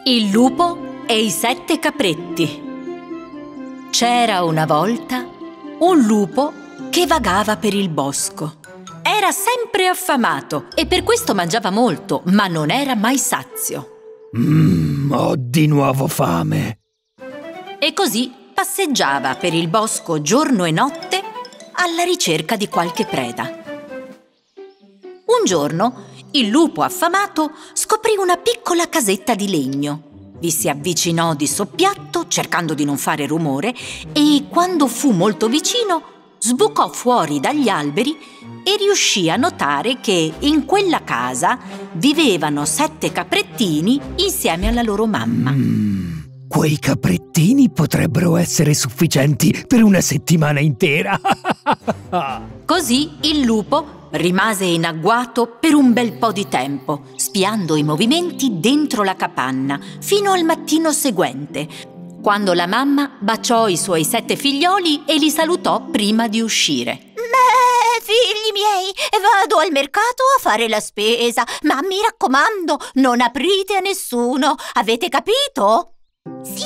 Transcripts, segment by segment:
Il lupo e i 7 capretti. C'era una volta un lupo che vagava per il bosco. Era sempre affamato e per questo mangiava molto, ma non era mai sazio. Ho di nuovo fame. E così passeggiava per il bosco giorno e notte alla ricerca di qualche preda. Un giorno il lupo affamato scoprì una piccola casetta di legno. Vi si avvicinò di soppiatto, cercando di non fare rumore, e quando fu molto vicino, sbucò fuori dagli alberi e riuscì a notare che in quella casa vivevano 7 caprettini insieme alla loro mamma. Quei caprettini potrebbero essere sufficienti per una settimana intera. Così il lupo rimase in agguato per un bel po' di tempo, spiando i movimenti dentro la capanna, fino al mattino seguente, quando la mamma baciò i suoi 7 figlioli e li salutò prima di uscire. Figli miei, vado al mercato a fare la spesa, ma mi raccomando, non aprite a nessuno, avete capito? Sì,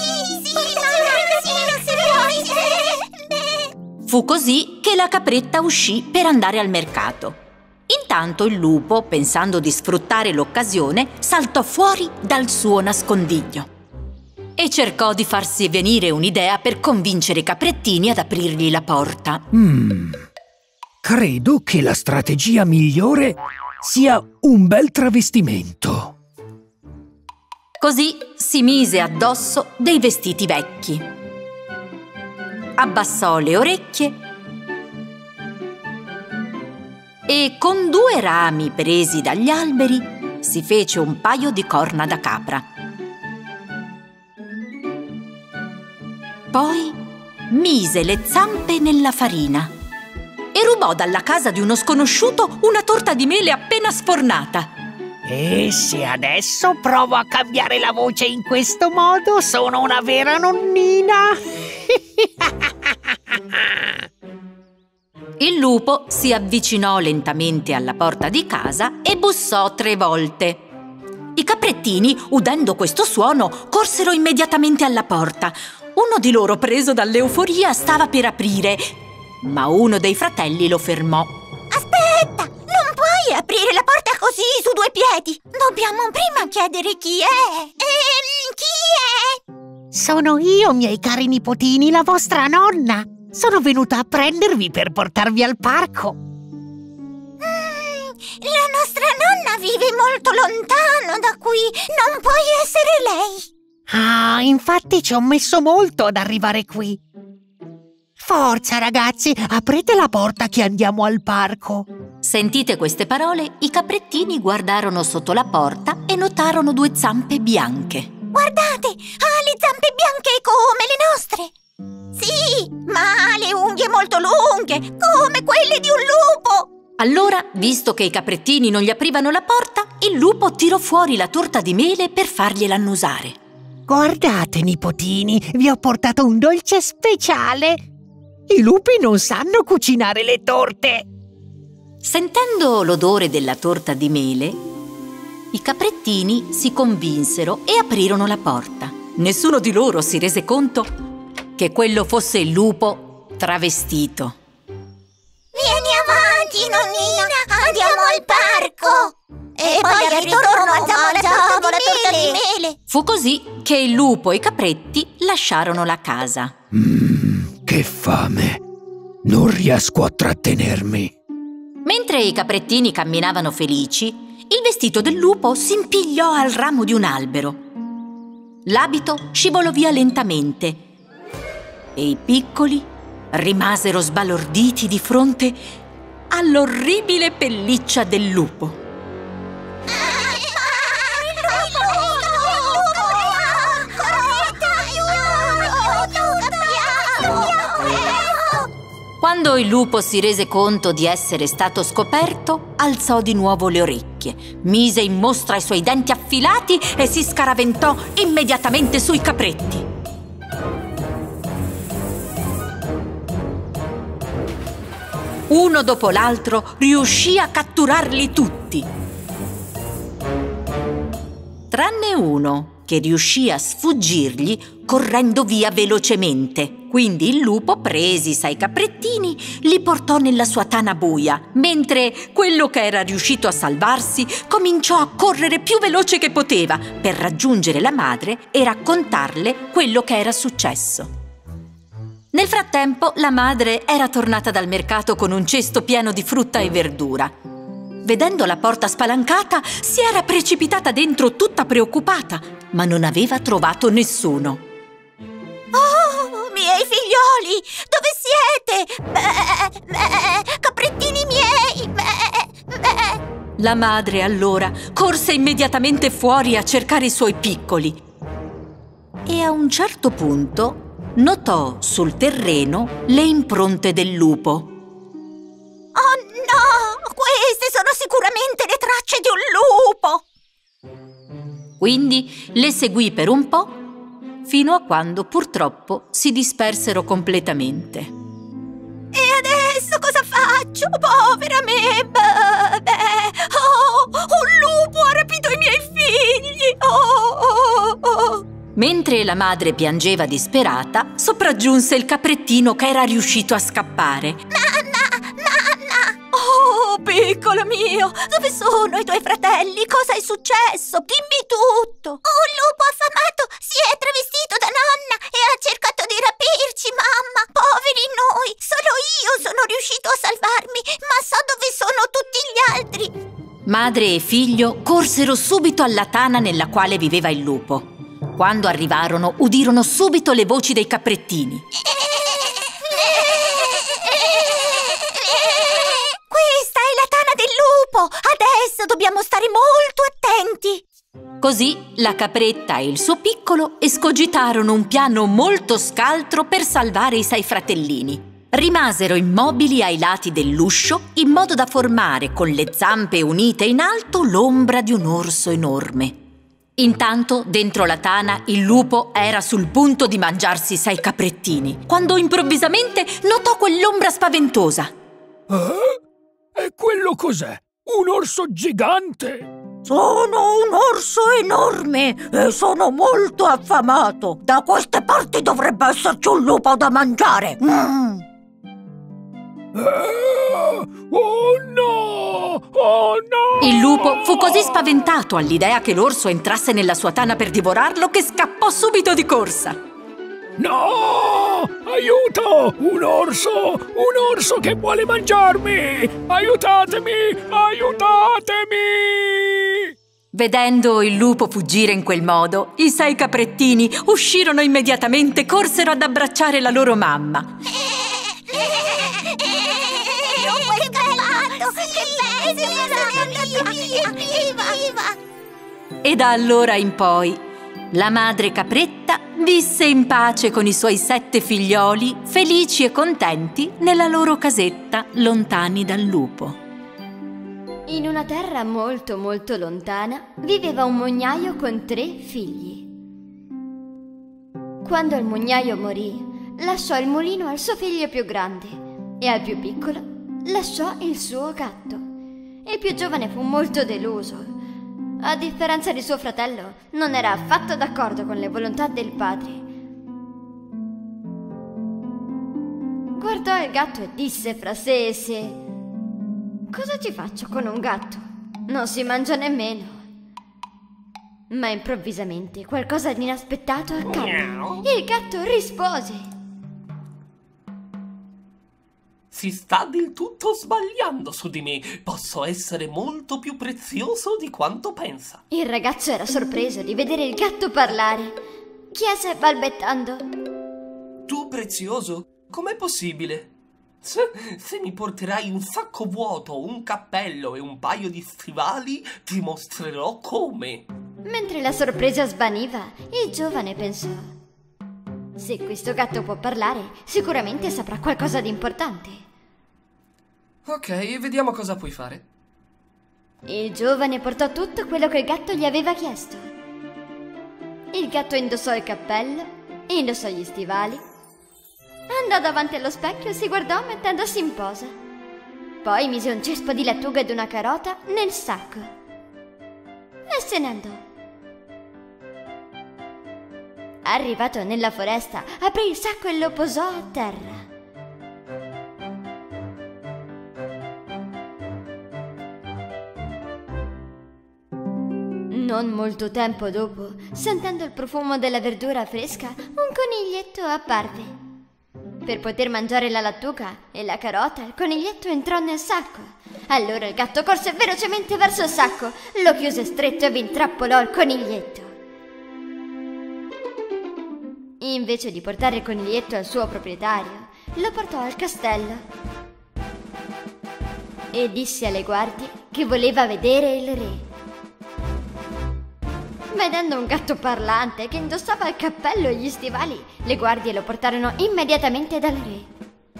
Fu così che la capretta uscì per andare al mercato. Intanto il lupo, pensando di sfruttare l'occasione, saltò fuori dal suo nascondiglio e cercò di farsi venire un'idea per convincere i caprettini ad aprirgli la porta. Credo che la strategia migliore sia un bel travestimento. Così si mise addosso dei vestiti vecchi, abbassò le orecchie e con 2 rami presi dagli alberi si fece un paio di corna da capra. Poi mise le zampe nella farina e rubò dalla casa di uno sconosciuto una torta di mele appena sfornata. E se adesso provo a cambiare la voce in questo modo, sono una vera nonnina. Il lupo si avvicinò lentamente alla porta di casa e bussò 3 volte. I caprettini, udendo questo suono, corsero immediatamente alla porta. Uno di loro, preso dall'euforia, stava per aprire, ma uno dei fratelli lo fermò. Aspetta, non puoi aprire la porta così su 2 piedi. Dobbiamo prima chiedere chi è. Chi è? Sono io, miei cari nipotini, la vostra nonna. Sono venuta a prendervi per portarvi al parco. La nostra nonna vive molto lontano da qui. Non puoi essere lei. Ah, infatti ci ho messo molto ad arrivare qui. Forza, ragazzi, aprite la porta che andiamo al parco. Sentite queste parole, i caprettini guardarono sotto la porta e notarono 2 zampe bianche. Guardate, ha le zampe bianche come le nostre. Sì, ma ha le unghie molto lunghe, come quelle di un lupo. Allora, visto che i caprettini non gli aprivano la porta, il lupo tirò fuori la torta di mele per fargliela annusare. Guardate, nipotini, vi ho portato un dolce speciale. I lupi non sanno cucinare le torte. Sentendo l'odore della torta di mele, i caprettini si convinsero e aprirono la porta. Nessuno di loro si rese conto che quello fosse il lupo travestito. Vieni avanti, nonnina, andiamo al parco. E poi al ritorno mangiamo la torta di mele. Fu così che il lupo e i capretti lasciarono la casa. Che fame! Non riesco a trattenermi. Mentre i caprettini camminavano felici, il vestito del lupo si impigliò al ramo di un albero. L'abito scivolò via lentamente e i piccoli rimasero sbalorditi di fronte all'orribile pelliccia del lupo. Quando il lupo si rese conto di essere stato scoperto, alzò di nuovo le orecchie, mise in mostra i suoi denti affilati e si scaraventò immediatamente sui capretti. Uno dopo l'altro riuscì a catturarli tutti. Tranne uno, che riuscì a sfuggirgli correndo via velocemente. Quindi il lupo presi i 6 caprettini, li portò nella sua tana buia, mentre quello che era riuscito a salvarsi cominciò a correre più veloce che poteva per raggiungere la madre e raccontarle quello che era successo. Nel frattempo la madre era tornata dal mercato con un cesto pieno di frutta e verdura. Vedendo la porta spalancata, si era precipitata dentro tutta preoccupata, ma non aveva trovato nessuno. Oh, miei figlioli, dove siete? Caprettini miei! La madre allora corse immediatamente fuori a cercare i suoi piccoli e a un certo punto notò sul terreno le impronte del lupo. Oh no! Queste sono sicuramente le tracce di un lupo! Quindi le seguì per un po', fino a quando purtroppo si dispersero completamente. E adesso cosa faccio? Povera me! Oh, un lupo ha rapito i miei figli! Oh. Mentre la madre piangeva disperata, sopraggiunse il caprettino che era riuscito a scappare. Nonna! Oh, piccolo mio! Dove sono i tuoi fratelli? Cosa è successo? Dimmi tutto! Un lupo affamato si è travestito da nonna e ha cercato di rapirci, mamma! Poveri noi! Solo io sono riuscito a salvarmi, ma so dove sono tutti gli altri! Madre e figlio corsero subito alla tana nella quale viveva il lupo. Quando arrivarono, udirono subito le voci dei caprettini. Questa è la tana del lupo! Adesso dobbiamo stare molto attenti! Così la capretta e il suo piccolo escogitarono un piano molto scaltro per salvare i 6 fratellini. Rimasero immobili ai lati dell'uscio in modo da formare con le zampe unite in alto l'ombra di un orso enorme. Intanto, dentro la tana, il lupo era sul punto di mangiarsi i 6 caprettini, quando improvvisamente notò quell'ombra spaventosa. E quello cos'è? Un orso gigante? Sono un orso enorme e sono molto affamato. Da queste parti dovrebbe esserci un lupo da mangiare. Oh no! Oh no! Il lupo fu così spaventato all'idea che l'orso entrasse nella sua tana per divorarlo che scappò subito di corsa. No! Aiuto! Un orso che vuole mangiarmi! Aiutatemi! Aiutatemi! Vedendo il lupo fuggire in quel modo, i 6 caprettini uscirono immediatamente e corsero ad abbracciare la loro mamma. E da allora in poi la madre capretta visse in pace con i suoi 7 figlioli, felici e contenti nella loro casetta, lontani dal lupo. In una terra molto molto lontana viveva un mugnaio con 3 figli. Quando il mugnaio morì, lasciò il mulino al suo figlio più grande e al più piccolo lasciò il suo gatto. Il più giovane fu molto deluso. A differenza di suo fratello, non era affatto d'accordo con le volontà del padre. Guardò il gatto e disse fra sé e sé: cosa ci faccio con un gatto? Non si mangia nemmeno. Ma improvvisamente qualcosa di inaspettato accadde. Il gatto rispose: si sta del tutto sbagliando su di me. Posso essere molto più prezioso di quanto pensa. Il ragazzo era sorpreso di vedere il gatto parlare. Chiese balbettando: tu prezioso? Com'è possibile? Se mi porterai un sacco vuoto, un cappello e un paio di stivali, ti mostrerò come. Mentre la sorpresa svaniva, il giovane pensò: se questo gatto può parlare, sicuramente saprà qualcosa di importante. Ok, vediamo cosa puoi fare. Il giovane portò tutto quello che il gatto gli aveva chiesto. Il gatto indossò il cappello, indossò gli stivali, andò davanti allo specchio e si guardò mettendosi in posa. Poi mise un cespo di lattuga ed una carota nel sacco e se ne andò. Arrivato nella foresta, aprì il sacco e lo posò a terra. Non molto tempo dopo, sentendo il profumo della verdura fresca, un coniglietto apparve. Per poter mangiare la lattuga e la carota, il coniglietto entrò nel sacco. Allora il gatto corse velocemente verso il sacco, lo chiuse stretto e vi intrappolò il coniglietto. Invece di portare il coniglietto al suo proprietario, lo portò al castello e disse alle guardie che voleva vedere il re. Vedendo un gatto parlante che indossava il cappello e gli stivali, le guardie lo portarono immediatamente dal re.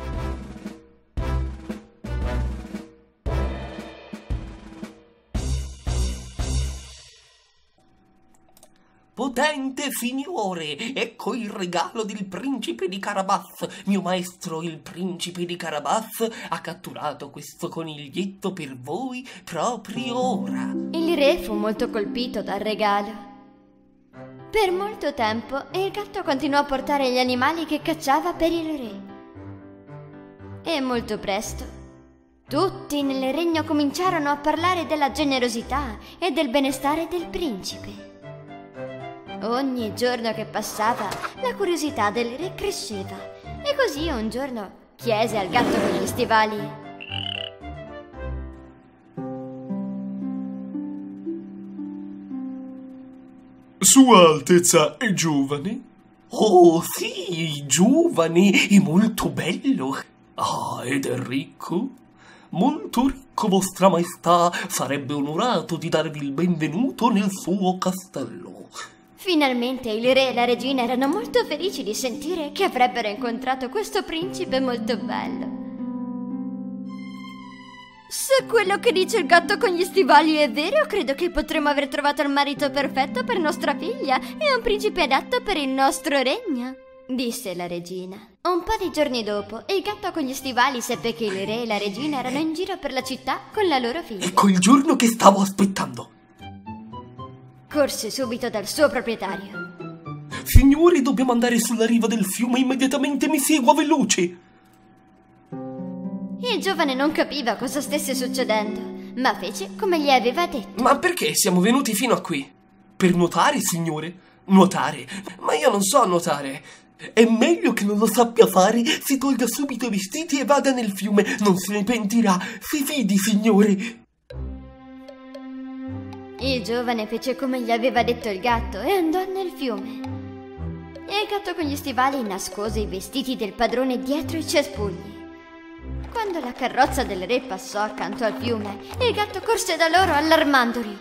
Potente signore, ecco il regalo del principe di Carabas. Mio maestro, il principe di Carabas, ha catturato questo coniglietto per voi proprio ora. Il re fu molto colpito dal regalo. Per molto tempo il gatto continuò a portare gli animali che cacciava per il re. E molto presto tutti nel regno cominciarono a parlare della generosità e del benestare del principe. Ogni giorno che passava la curiosità del re cresceva e così un giorno chiese al gatto con gli stivali: Sua Altezza è giovane? Oh sì, giovane e molto bello. Ah, ed è ricco? Molto ricco, vostra maestà. Sarebbe onorato di darvi il benvenuto nel suo castello. Finalmente il re e la regina erano molto felici di sentire che avrebbero incontrato questo principe molto bello. Se quello che dice il gatto con gli stivali è vero, credo che potremmo aver trovato il marito perfetto per nostra figlia e un principe adatto per il nostro regno, disse la regina. Un po' di giorni dopo, il gatto con gli stivali seppe che il re e la regina erano in giro per la città con la loro figlia. Ecco il giorno che stavo aspettando. Corse subito dal suo proprietario. Signori, dobbiamo andare sulla riva del fiume immediatamente, mi segua veloce. Il giovane non capiva cosa stesse succedendo, ma fece come gli aveva detto. Ma perché siamo venuti fino a qui? Per nuotare, signore? Nuotare? Ma io non so nuotare. È meglio che non lo sappia fare, si tolga subito i vestiti e vada nel fiume, non se ne pentirà. Si fidi, signore. Il giovane fece come gli aveva detto il gatto e andò nel fiume. Il gatto con gli stivali nascose i vestiti del padrone dietro i cespugli. Quando la carrozza del re passò accanto al fiume, il gatto corse da loro allarmandoli.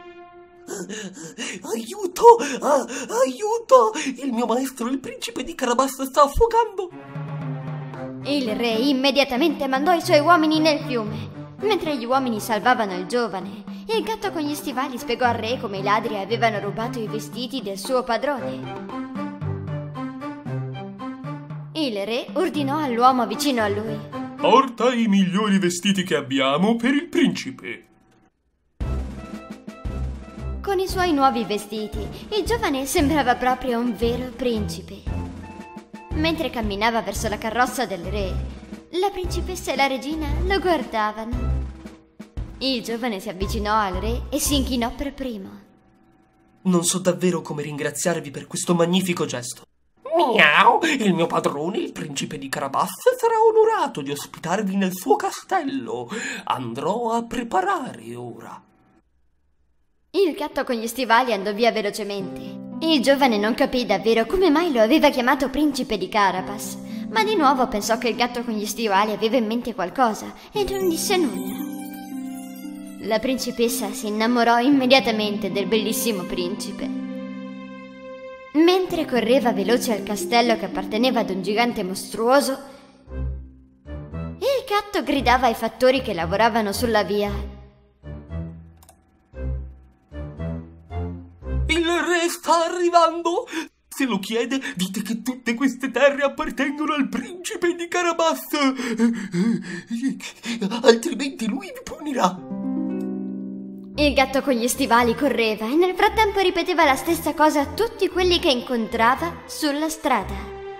Aiuto! Aiuto! Il mio maestro, il principe di Carabas, sta affogando! Il re immediatamente mandò i suoi uomini nel fiume. Mentre gli uomini salvavano il giovane, il gatto con gli stivali spiegò al re come i ladri avevano rubato i vestiti del suo padrone. Il re ordinò all'uomo vicino a lui: Porta i migliori vestiti che abbiamo per il principe. Con i suoi nuovi vestiti, il giovane sembrava proprio un vero principe. Mentre camminava verso la carrozza del re, la principessa e la regina lo guardavano. Il giovane si avvicinò al re e si inchinò per primo. Non so davvero come ringraziarvi per questo magnifico gesto. Miau! Il mio padrone, il principe di Carabas, sarà onorato di ospitarvi nel suo castello. Andrò a preparare ora. Il gatto con gli stivali andò via velocemente. Il giovane non capì davvero come mai lo aveva chiamato principe di Carabas, ma di nuovo pensò che il gatto con gli stivali aveva in mente qualcosa e non disse nulla. La principessa si innamorò immediatamente del bellissimo principe. Mentre correva veloce al castello che apparteneva ad un gigante mostruoso, il gatto gridava ai fattori che lavoravano sulla via: Il re sta arrivando! Se lo chiede, dite che tutte queste terre appartengono al principe di Carabas. Altrimenti lui vi punirà. Il gatto con gli stivali correva e nel frattempo ripeteva la stessa cosa a tutti quelli che incontrava sulla strada.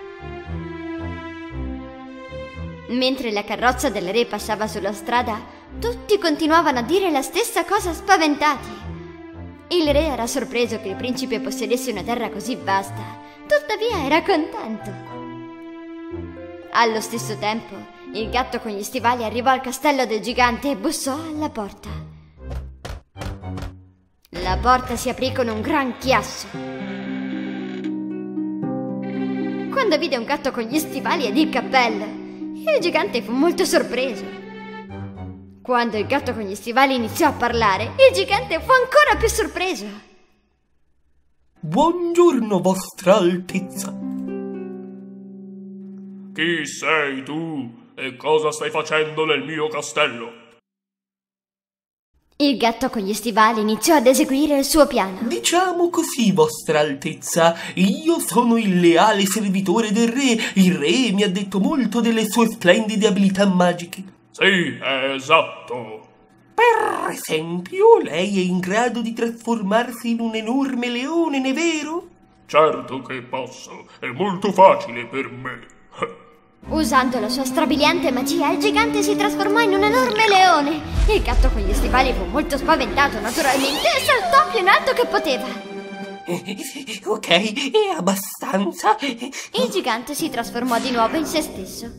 Mentre la carrozza del re passava sulla strada, tutti continuavano a dire la stessa cosa spaventati. Il re era sorpreso che il principe possedesse una terra così vasta, tuttavia era contento. Allo stesso tempo, il gatto con gli stivali arrivò al castello del gigante e bussò alla porta. La porta si aprì con un gran chiasso. Quando vide un gatto con gli stivali ed il cappello, il gigante fu molto sorpreso. Quando il gatto con gli stivali iniziò a parlare, il gigante fu ancora più sorpreso. Buongiorno, vostra altezza. Chi sei tu e cosa stai facendo nel mio castello? Il gatto con gli stivali iniziò ad eseguire il suo piano. Diciamo così, vostra altezza, io sono il leale servitore del re. Il re mi ha detto molto delle sue splendide abilità magiche. Sì, esatto. Per esempio, lei è in grado di trasformarsi in un enorme leone, non è vero? Certo che posso, è molto facile per me. Usando la sua strabiliante magia, il gigante si trasformò in un enorme leone. Il gatto con gli stivali fu molto spaventato, naturalmente, e saltò più in alto che poteva. Ok, è abbastanza. Il gigante si trasformò di nuovo in se stesso.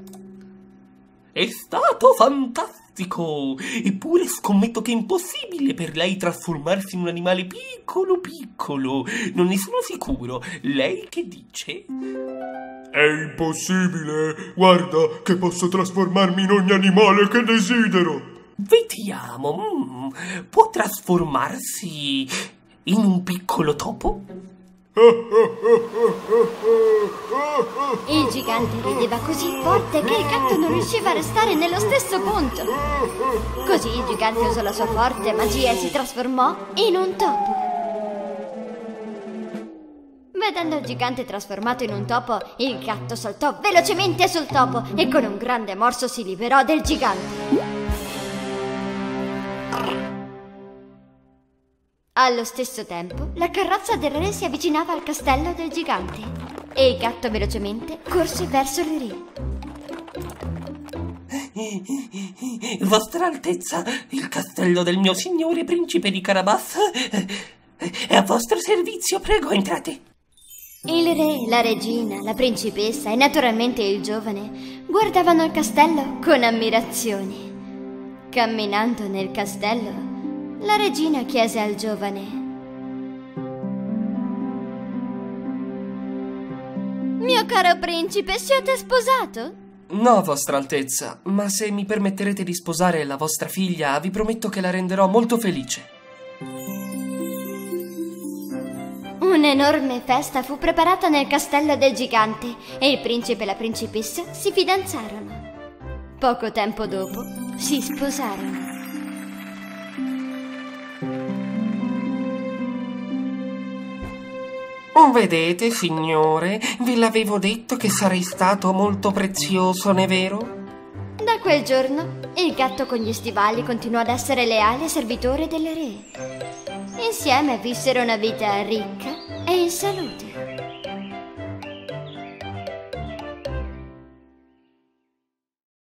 È stato fantastico! Eppure scommetto che è impossibile per lei trasformarsi in un animale piccolo piccolo. Non ne sono sicuro. Lei che dice? È impossibile! Guarda che posso trasformarmi in ogni animale che desidero! Vediamo. Può trasformarsi in un piccolo topo? Il gigante rideva così forte che il gatto non riusciva a restare nello stesso punto. Così il gigante usò la sua forte magia e si trasformò in un topo. Vedendo il gigante trasformato in un topo, il gatto saltò velocemente sul topo e con un grande morso si liberò del gigante. Allo stesso tempo, la carrozza del re si avvicinava al castello del gigante e il gatto velocemente corse verso il re. Vostra altezza, il castello del mio signore principe di Carabas è a vostro servizio, prego, entrate. Il re, la regina, la principessa e naturalmente il giovane guardavano il castello con ammirazione. Camminando nel castello, la regina chiese al giovane: Mio caro principe, siete sposato? No, vostra altezza, ma se mi permetterete di sposare la vostra figlia, vi prometto che la renderò molto felice. Un'enorme festa fu preparata nel castello del gigante e il principe e la principessa si fidanzarono. Poco tempo dopo si sposarono. Vedete, signore, ve l'avevo detto che sarei stato molto prezioso, non è vero? Da quel giorno, il gatto con gli stivali continuò ad essere leale servitore del re. Insieme vissero una vita ricca e in salute.